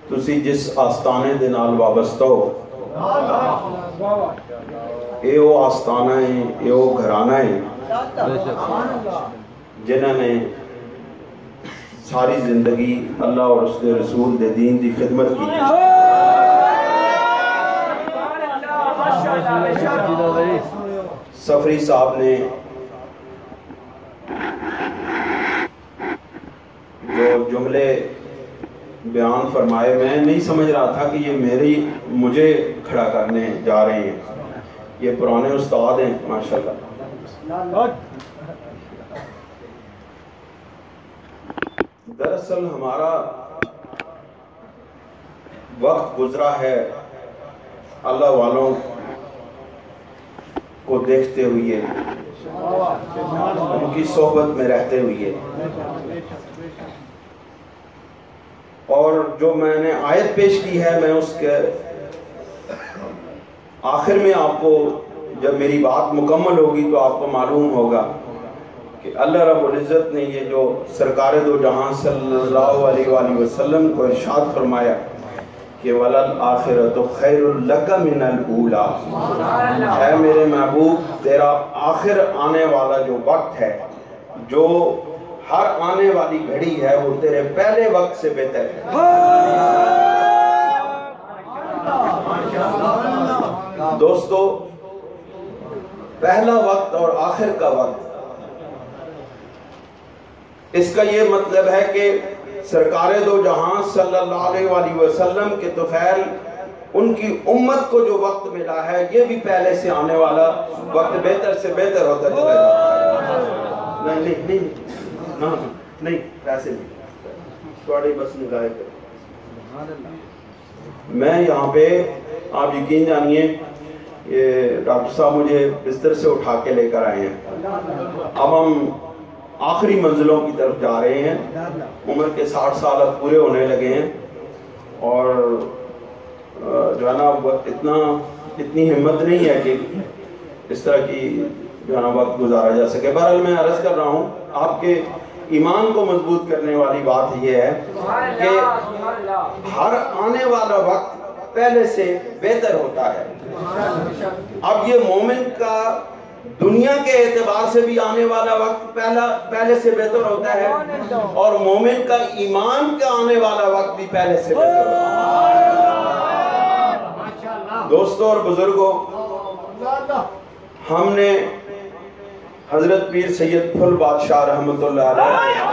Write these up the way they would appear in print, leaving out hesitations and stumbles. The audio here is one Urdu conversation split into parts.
ਤੁਸੀਂ ਜਿਸ ਆਸਤਾਨੇ ਦੇ ਨਾਲ ਵਾਬਸਤਾ ਹੋ, ਇਹ ਉਹ ਆਸਤਾਨਾ ਹੈ, ਇਹ ਉਹ ਘਰਾਨਾ ਹੈ ਜਿਨ੍ਹਾਂ نے ساری زندگی اللہ اور اس کے رسول دے دین دی خدمت کی. سفری صاحب نے جو جملے بیان فرمائے، میں نہیں سمجھ رہا تھا کہ یہ مجھے کھڑا کرنے جا رہے ہیں. یہ پرانے استاد ہیں ماشاءاللہ. دراصل ہمارا وقت گزرا ہے اللہ والوں کو دیکھتے ہوئے، ان کی صحبت میں رہتے ہوئے. اور جو میں نے آیت پیش کی ہے، میں اس کے آخر میں آپ کو جب میری بات مکمل ہوگی تو آپ کو معلوم ہوگا کہ اللہ رب العزت نے یہ جو سرکار دو جہاں صلی اللہ علیہ وآلہ وسلم کو ارشاد فرمایا کہ وَلَلْآخِرَةُ خَيْرٌ لَكَ مِنَ الْأُولَى، اے میرے محبوب تیرا آخر آنے والا جو وقت ہے، جو ہر آنے والی گھڑی ہے، وہ تیرے پہلے وقت سے بہتر ہے. دوستو، پہلا وقت اور آخر کا وقت، اس کا یہ مطلب ہے کہ سرکار دو جہاں صلی اللہ علیہ وآلہ وسلم کے طفیل ان کی امت کو جو وقت ملا ہے، یہ بھی پہلے سے آنے والا وقت بہتر سے بہتر ہوتا چلا جاتا ہے. نہیں پیسے نہیں، تھوڑی بس نگاہ کریں. میں یہاں پہ آپ یقین جانیے، یہ ڈاکٹر صاحب مجھے بستر سے اٹھا کے لے کر آئے ہیں. اب ہم آخری منزلوں کی طرف جا رہے ہیں. عمر کے 60 سال اب پورے ہونے لگے ہیں، اور جو ہے نا اتنی ہمت نہیں ہے کہ اس طرح کی جو ہے نا وقت گزارا جا سکے. بہرحال میں عرض کر رہا ہوں، آپ کے ایمان کو مضبوط کرنے والی بات یہ ہے کہ ہر آنے والا وقت پہلے سے بہتر ہوتا ہے. اب یہ مومن کا دنیا کے اعتبار سے بھی آنے والا وقت پہلے سے بہتر ہوتا ہے، اور مومن کا ایمان کا آنے والا وقت بھی پہلے سے بہتر ہوتا ہے. دوستوں اور بزرگوں، ہم نے حضرت پیر سید پھل بادشاہ رحمت اللہ علیہ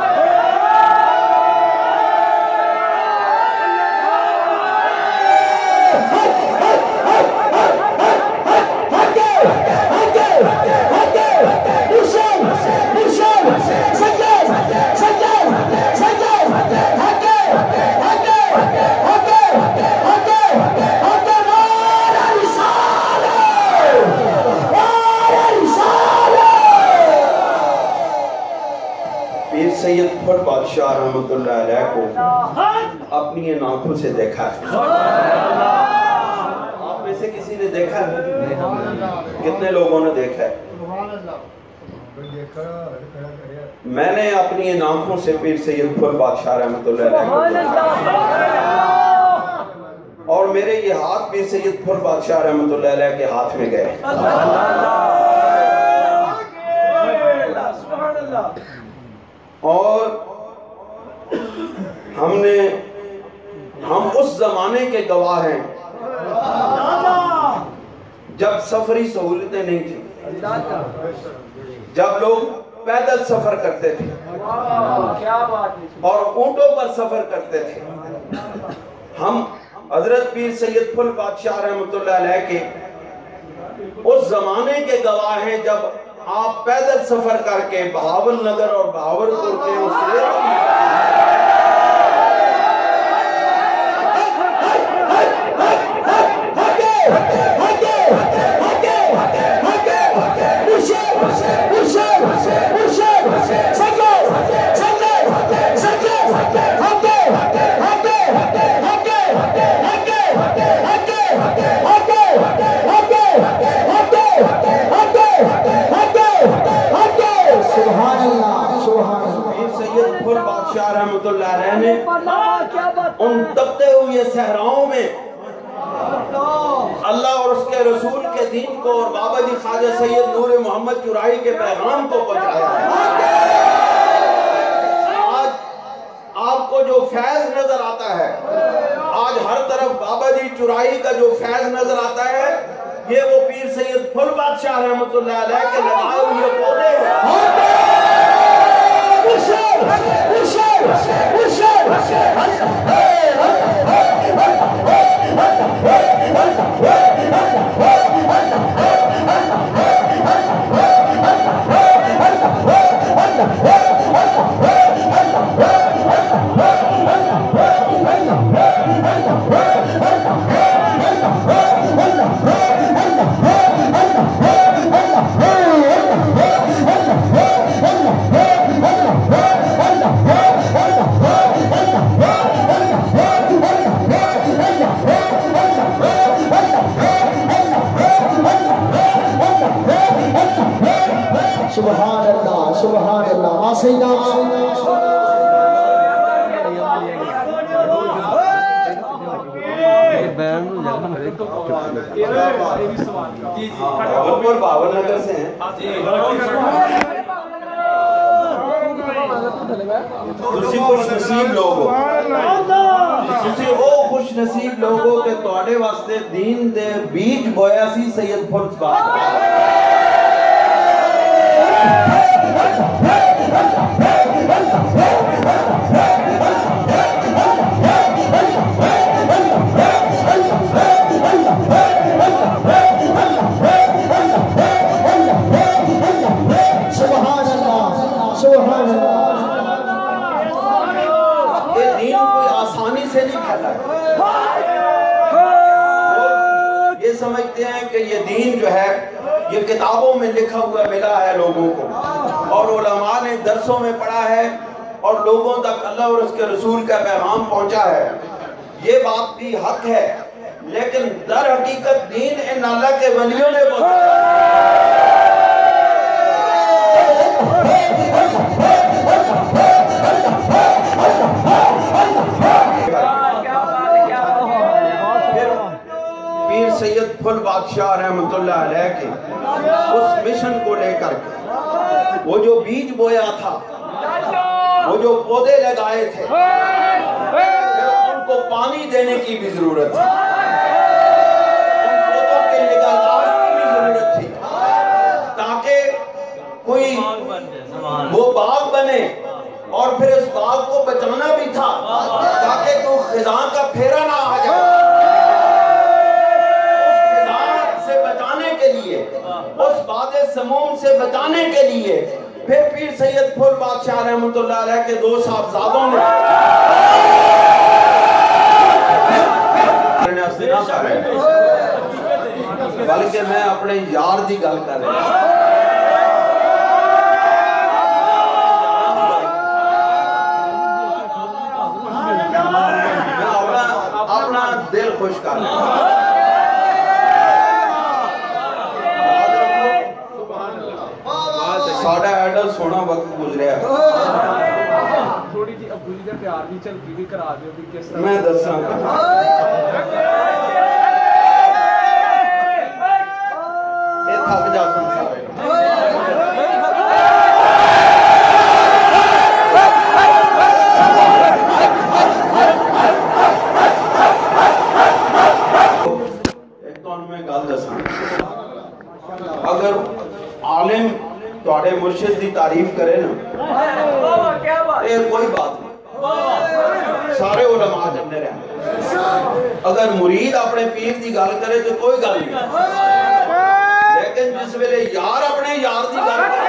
سید پھل بادشاہ رحمت اللہ علیہ کو اپنی آنکھوں سے دیکھا ہے. آپ میں سے کسی نے دیکھا ہے؟ کتنے لوگوں نے دیکھا ہے؟ میں نے اپنی آنکھوں سے پیر سید پھل بادشاہ رحمت اللہ علیہ کو دیکھا، اور میرے یہ ہاتھ پیر سید پھل بادشاہ رحمت اللہ علیہ کے ہاتھ میں گئے. اور ہم اس زمانے کے گواہ ہیں جب سفری سہولتیں نہیں تھیں، جب لوگ پیدل سفر کرتے تھے اور اونٹوں پر سفر کرتے تھے. ہم حضرت پیر سید پھل بادشاہ رحمت اللہ علیہ کے اس زمانے کے گواہ ہیں جب آپ پیدل سفر کر کے بہاول نگر اور بہاول پور کے उन तपते हुए सहराओं में अल्लाह और उसके रसूल के दीन को और बाबा जी ख्वाजा सैयद नूर मोहम्मद चुराई के पैगाम को पहुंचाया है। आज आपको जो फैज नजर आता है, आज हर तरफ बाबा जी चुराई का जो फैज नजर आता है, ये वो पीर सैयद फुल बादशाह रहमतुल्लाह अलैह के लगाए हुए पौधे सुभान अल्लाह मासीना बावन नगर से हैं। तुसी खुश नसीब लोग हो, तुसी वो खुश नसीब लोग हो कि तुहाडे वास्ते दीन दे बीज बोया सी सैयद फुल बादशाह। ये दीन कोई आसानी से नहीं फैला है। ये समझते हैं कि ये दीन जो है ये किताबों में लिखा हुआ मिला है लोगों को, और उलमा ने दरसों में पढ़ा है और लोगों तक अल्लाह और उसके रसूल का पैगाम पहुंचा है। ये बात भी हक है, लेकिन दर हकीकत दीन इन अल्लाह के वलियों ने पीर सैयद फुल बादशाह रहमतुल्लाह अलैह के उस मिशन को लेकर के वो जो बीज बोया था, वो जो पौधे लगाए थे, उनको पानी देने की भी जरूरत थी, उन पौधों के निगहदारी की भी जरूरत थी, ताकि कोई वो बाग बने, और फिर उस बाग को बचाना भी था ताकि कोई खिजां का फेरा ना आ जाए। उस बादे समूम से बचाने के लिए फिर पीर सैयद फुल बादशाह रहमतुल्लाह अलैह के दो साहबजादों ने बल्कि मैं अपने यार की गल कर रहा अपना दिल खुश कर रहा। साढ़ा एडल सोना वक्त गुजरिया थोड़ी जी अब्दुल्ली का प्यार भी झलकी भी करा दियो भी किस तरह मैं दसा ये थक जा एक तो मैं गल दसा, अगर आलिम तुहाडे मुर्शिद की तारीफ करे ना, ये कोई बात नहीं, सारे उलमा जन्ने रहे। अगर मुरीद अपने पीर की गल करे तो कोई गल नहीं, लेकिन जिस वेले यार अपने यार की गल करे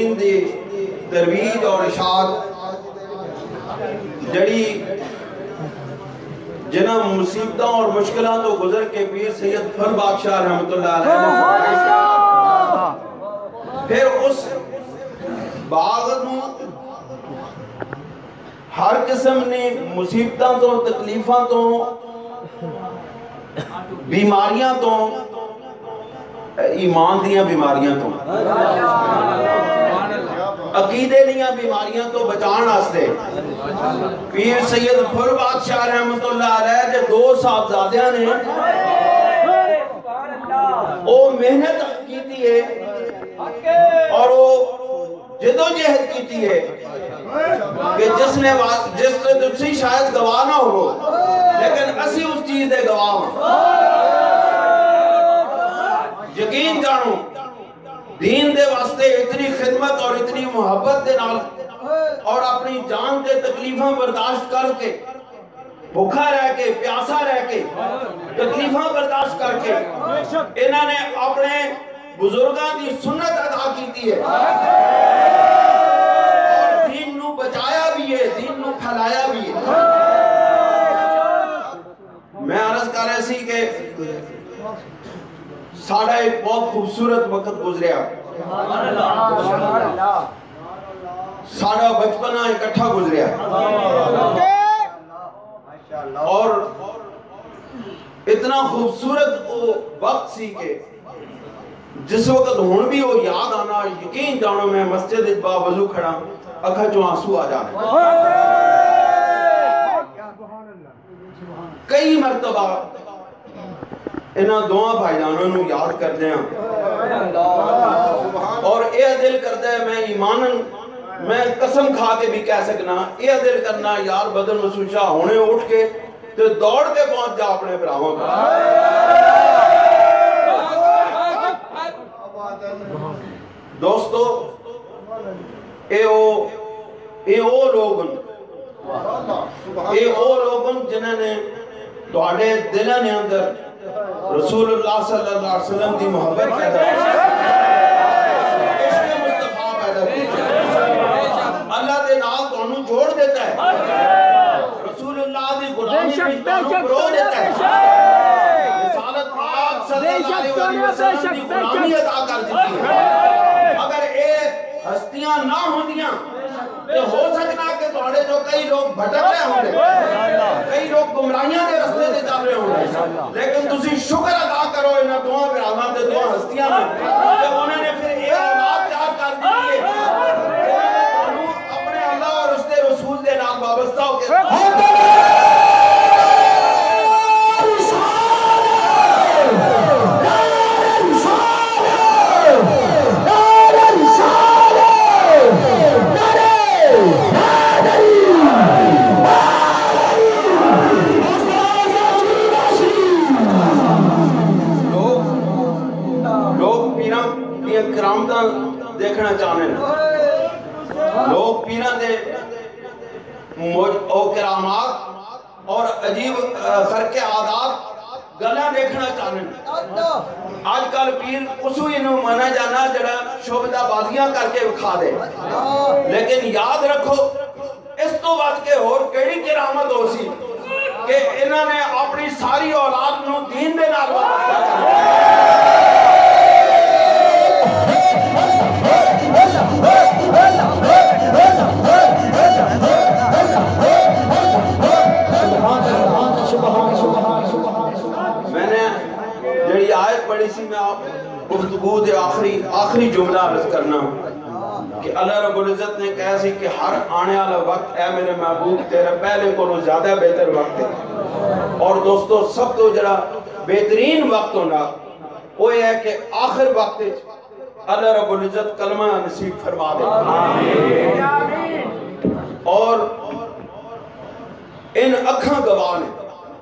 دین دی ترویج اور اشاعت جڑی جنہ مصیبتوں اور مشکلات تو گزر کے پیر سید پھر بادشاہ رحمت اللہ علیہ پھر اس باغ نو ہر قسم نے مصیبتوں تو تکلیفاں تو بیماریاں تو ایمان دیاں بیماریاں تو عقیدے دیاں بیماریاں تو بچان آستے پیر سید پھر بادشاہ رحمت اللہ علیہ جو 2 صاحبزادیاں نے وہ محنت کیتی ہے اور وہ جدو جہد کیتی ہے کہ جس نے تسی شاید گواہ نہ ہو لیکن اسی اس چیز دے گواہ ہوں یقین جانو دین دے واسطے اتنی خدمت اور اتنی محبت دے نال اور اپنی جان دے تکلیفاں برداشت کر کے بھوکا رہ کے پیاسا رہ کے تکلیفاں برداشت کر کے انہوں نے اپنے بزرگاں دی سنت ادا کیتی ہے اور دین نو بچایا بھی ہے دین نو پھیلایا بھی ہے میں عرض کر رہے سی کہ ساڑھا ایک بہت خوبصورت وقت گزریا ساڑھا بچپنا اکٹھا گزریا اور اتنا خوبصورت وقت سی کہ جس وقت ہون بھی وہ یاد آنا یقین جانو میں مسجد با وضو کھڑا اکھا جو آنسو آ جانے کئی مرتبہ انہاں دعا بھائی جانوں نو یاد کر دیں اور اے دل کرتا ہے میں ایمانن میں قسم کھا کے بھی کہہ سکنا اے دل کرنا یار بدن مسوچہ ہونے اٹھ کے تو دوڑ کے پہنچ جا اپنے براہوں کا دوستو اے او لوگن جنہوں نے توڑے دلہ نے اندر رسول اللہ صلی اللہ علیہ وسلم دی محبت پیدا کی عشق مصطفیٰ پیدا کی اللہ دے نال تانوں جوڑ دیتا ہے رسول اللہ دی غلامی میں تانوں پرو دیتا ہے رسالت پاک صلی اللہ علیہ وسلم دی غلامی ادا کر دیتی ہے اگر اے ہستیاں نہ ہوندیاں تو ہو سکنا کہ تھوڑے جو کئی لوگ بھٹک رہے ہوں گے کئی لوگ گمراہیاں دے رستے دے چل رہے ہوں گے لیکن تسی شکر ادا کرو انہاں دعا براہمان دے دعا ہستیاں میں کہ انہوں نے پھر ایک اولاد تیار کر دی ہے اپنے اللہ اور اس کے رسول دے نام وابستہ ہو کے دیکھنا چاہنے لوگ پیران دے کرامات اور عجیب خرق عادات گلہ دیکھنا چاہنے آج کل پیر اسو انہوں مانا جانا جڑا شعبدہ بازیاں کر کے کھا دے لیکن یاد رکھو اس تو بات کے اور کیڑی کرامت ہو سی کہ انہوں نے اپنی ساری اولاد نو دین دے نال میں نے جڑی آیت پڑھی سی میں آپ گفتگو دے آخری جملہ عرض کرنا کہ اللہ رب العزت نے کہا سی کہ ہر آنے والا وقت اے میرے محبوب تیرے پہلے کو زیادہ بہتر وقت ہے اور دوستو سب تو جڑا بہترین وقت ہونا وہ یہ ہے کہ آخر وقت اللہ رب العزت کلمہ نصیب فرما دے اور ان اکھاں گواہ نے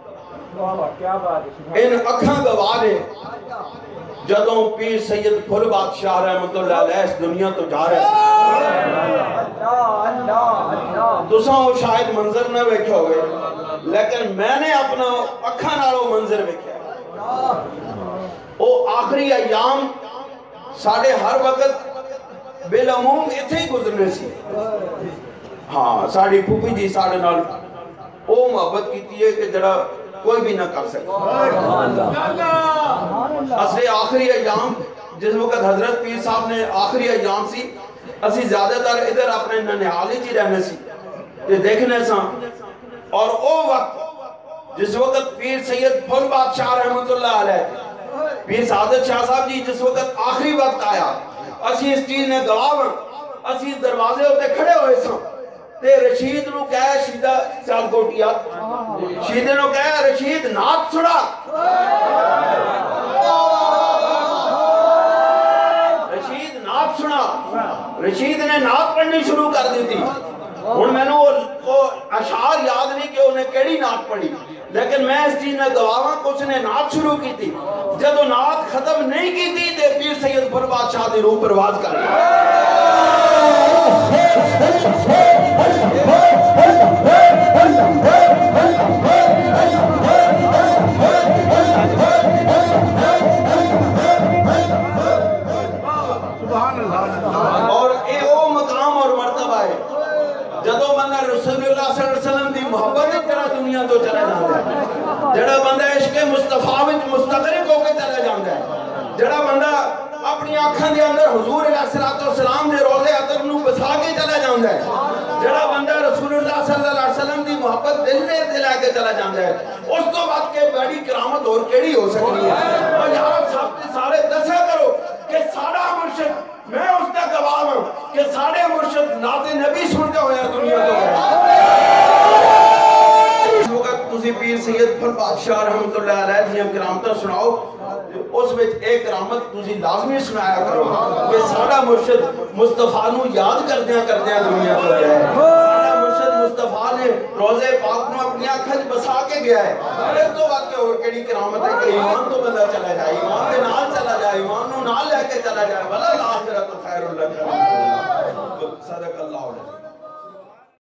ان اکھاں گواہ نے جدوں پیر سید پھل بادشاہ رحمت اللہ علیہ اس دنیا تو جا رہے تساں وہ شاید منظر نہ ویکھے ہوئے لیکن میں نے اپنا اکھاں نالوں منظر ویکھیا وہ آخری ایام ساڑھے ہر وقت बेलमूम इत्थे ही गुजरने सी हाँ साड़ी फूफी जी साढ़े नाल ओ मोहब्बत कीती है कि जड़ा कोई भी ना कर सकता असले आखिरी अयाम जिस वक्त हजरत पीर साहब ने आखिरी अयाम सी असी ज्यादातर इधर अपने ननिहाल ही रहने सी ते देखने सा और ओ वक्त जिस वक्त पीर सैयद फुल बादशाह रहमतुल्लाह अलैह पीर सादत शाह साहब जी जिस वक्त आखिरी वक्त आया असी इस चीज ने गवाह असी दरवाजे उत्ते खड़े होए सा ते रशीद नु कह शीदा सियालकोटिया शीद नु कह रशीद नात सुना रशीद नात सुना रशीद ने नात पढ़नी शुरू कर दी थी हुण मैनू वो अशार याद नहीं कि उन्हें केड़ी नात पढ़ी लेकिन मैं इस चीज में गवाह कि उसने नात शुरू की थी जदों नात खत्म नहीं की थी ते पीर सैयद फुल बादशाह दी रूह परवाज कर गई और ये वो मकाम और मर्तबा है जदों बंदा रसूलुल्लाह सल्लल्लाहु अलैहि वसल्लम दी मोहब्बत विच जरा दुनिया तो चला जाता है जड़ा बंदा इश्क मुस्तफा विच मुस्तगरिक होके चला जाता है जड़ा बंदा अपनी आंखां दे अंदर हुजूर अलैहिस्सलातु वस्सलाम दे रोज़े अतब नू बसा के चला जाता है जड़ा बंदा रसूलुल्लाह सल्लल्लाहु अलैहि वसल्लम दी मोहब्बत दिल में लेके चला जाता है उस तो बाद के बड़ी करामत और केड़ी हो सकती है और यार सब सारे दसा करो कि साडा मुर्शिद मैं उसका गवाह हूं कि साडे मुर्शिद नाते नबी सुन के होया दुनिया तो तुसी पीर सैयद फुल बादशाह रहमतुल्लाह अलैह दी करामतां सुनाओ उस विच एक करामत तुसी लाजमी सुनाया करो कि साडा मुर्शिद मुस्तफा नु याद करदियां दुनिया तो गया है साडा मुर्शिद मुस्तफा ने रोज़े पाक नु अपनी आंखां च बसा के गया है इस तो बाद के और केड़ी करामत है कि ईमान तो बंदा चला जाए ईमान दे नाल चला जाए ईमान नु नाल लेके चला जाए वला आखिरत खैरुल लक सदक अल्लाह